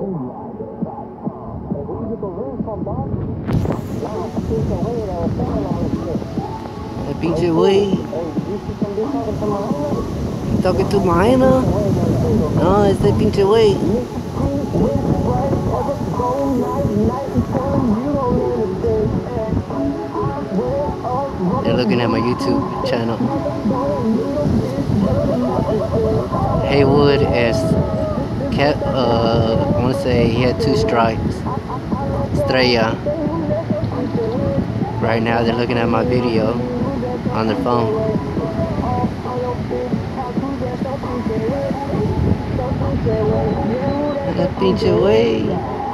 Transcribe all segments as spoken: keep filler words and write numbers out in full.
El pinche güey. Talking to Mahena? No, it's the pinche güey. They're looking at my YouTube channel. Haywood and Cap, uh, I want to say he had two strikes. Estrella. Right now they're looking at my video on their phone. That pinche way.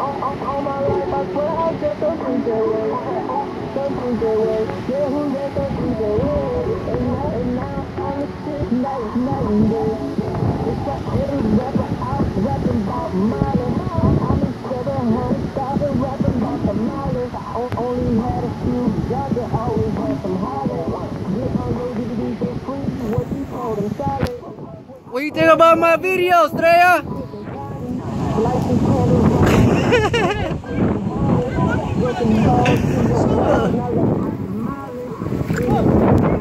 What do you think about my video, Estrella? Come on.